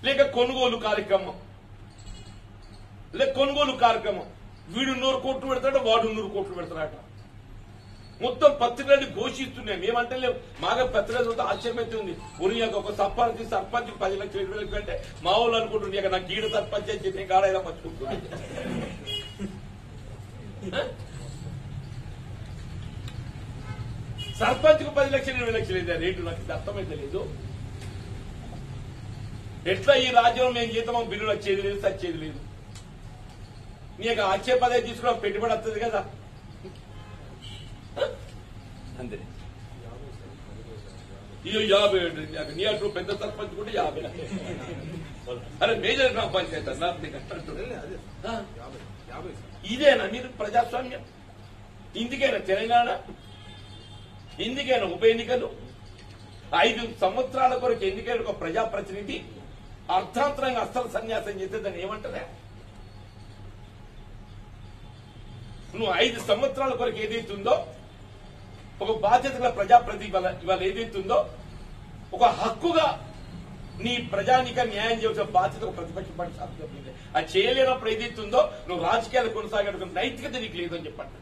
లేక కొనుగోలు కార్యక్రమం వీడు 100 కోట్లు పెడతాడు, వాడు 100 కోట్లు పెడతాడట. మొత్తం పత్రికలు ఘోషిస్తున్నాయి. మేమంటే లేవు. మాగా పత్రికలు ఆశ్చర్యమైతే ఉంది. ఉనియాక ఒక సర్పంచ్ 10 లక్షలు 20 లక్షలు అంటే మా వాళ్ళు అనుకుంటుంది ఇక నాకు గీడ సర్పంచ్ అని చెప్పి గాడైనా పంచుకుంటుంది. సర్పంచ్ కు 10 లక్షలు 20 లక్షలు అయితే రేటు నాకు అర్థమైతే లేదు. ఎట్లా ఈ రాజ్యంలో మేము జీతమో బిల్లులు వచ్చేది లేదు, సచ్చేది లేదు. నీకు వచ్చే పదే తీసుకున్నా పెట్టుబడి వస్తుంది కదా అంతే. ఇక 50 నీ అటు పెద్ద సర్పంచ్ కూడా 50. అరే మేజర్ గ్రామ పంచాయతీ అన్న ఇదేనా మీరు ప్రజాస్వామ్యం? ఇందుకైనా తెలంగాణ, ఇందుకైనా ఉప ఎన్నికలు 5 సంవత్సరాల కొరకు ఎన్నికైన ఒక ప్రజాప్రతినిధి అర్థాంతరంగా అస్సలు సన్యాసం చేస్తే దాన్ని ఏమంటారా? నువ్వు 5 సంవత్సరాల కొరకు ఏదైతుందో ఒక బాధ్యత గల ప్రజాప్రతినిధి ఇవాళ ఏదైతుందో ఒక హక్కుగా నీ ప్రజానిక న్యాయం చేయాల్సిన బాధ్యత ఒక ప్రతిపక్ష పార్టీ సాధించే అది చేయలేనప్పుడు ఏదైతుందో నువ్వు రాజకీయాలు కొనసాగే నైతికత నీకు లేదని చెప్పండి.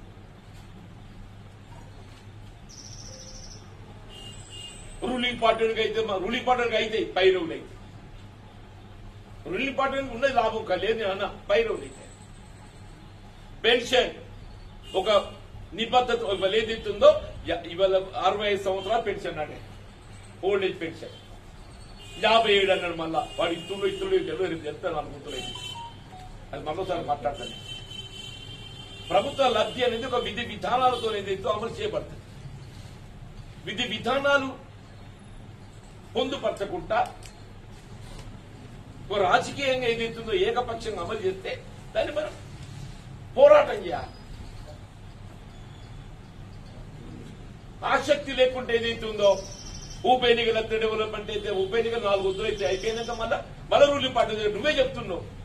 రూలింగ్ పార్టీకి అయితే పై రూల్ అయితే రూలింగ్ పార్టీకి ఉన్నది లాభం లేదు అన్న. పై రూల్ అయితే పెన్షన్ ఒక నిబద్ధత ఇవాళ ఏదైతుందో ఇవాళ 65 సంవత్సరాలు పెన్షన్ అంటే ఓల్డ్ ఏజ్ పెన్షన్ 57 అన్నాడు. మళ్ళా వాడు ఇత్తుడు చెప్తాను అనుకుంటున్నాయి. అది మరోసారి మాట్లాడతాను. ప్రభుత్వ లబ్ధి అనేది ఒక విధి విధానాలతో ఏదైతే అమలు చేయబడుతుంది. విధి విధానాలు పొందుపరచకుండా ఒక రాజకీయంగా ఏదైతుందో ఏకపక్షంగా అమలు చేస్తే దాన్ని మనం పోరాటం చేయాలి. ఆసక్తి లేకుంటే ఏదైతుందో ఉప ఎన్నికల డెవలప్మెంట్ అయితే ఉప ఎన్నికలు 4 వద్దులు అయితే అయిపోయినాక మళ్ళా రూలింగ్ పార్టీ నువ్వే చెప్తున్నావు.